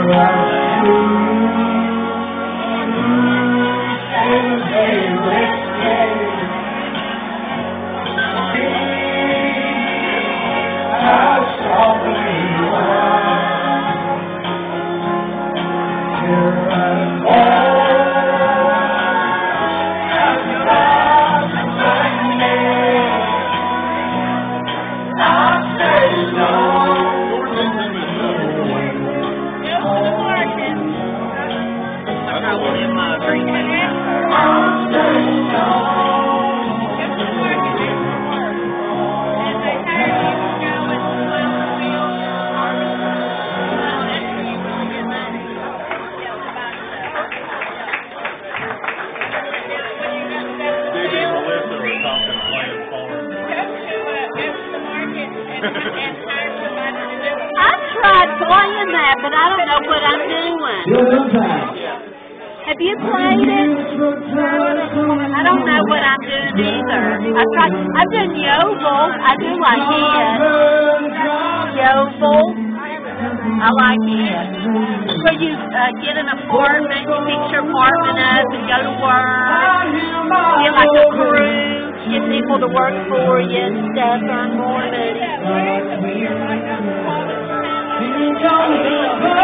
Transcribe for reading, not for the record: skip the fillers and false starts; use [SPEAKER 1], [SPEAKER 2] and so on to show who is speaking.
[SPEAKER 1] Playing that, but I don't know what I'm doing. Have you played it? I don't know what I'm doing either. I've done yovel. I do like it. Yovel. I like it. Where you get an apartment, you fix your apartment up and go to work. Get like a crew, get people to work for you and stuff, earn more money.